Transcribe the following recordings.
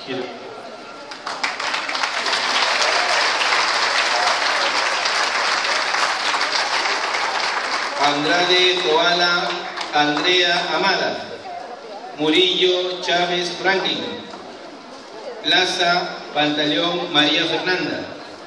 Andrade Koala Andrea Amada. Murillo Chávez Franklin. Plaza Pantaleón María Fernanda.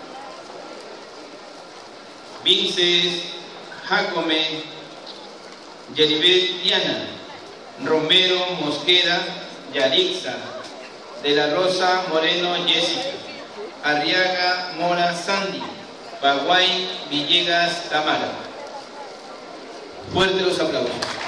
Vinces Jacome Yeribet Diana. Romero Mosquera Yarixa. De la Rosa Moreno Jessica. Arriaga Mora Sandy. Baguay Villegas Tamara. Fuerte los aplausos.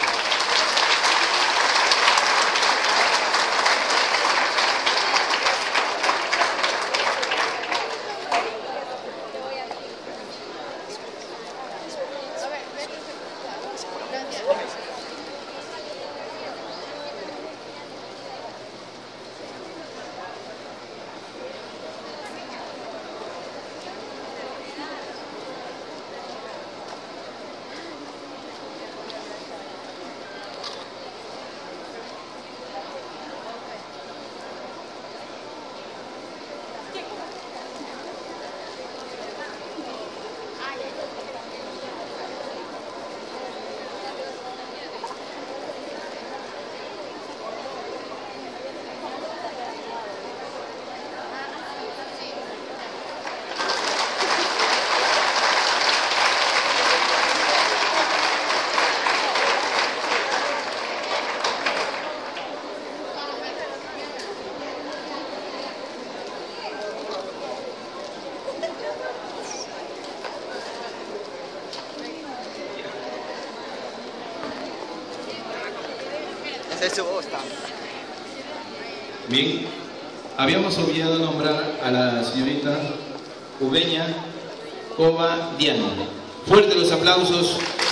Bien, habíamos olvidado nombrar a la señorita Ubeña Cova Diana. Fuerte los aplausos.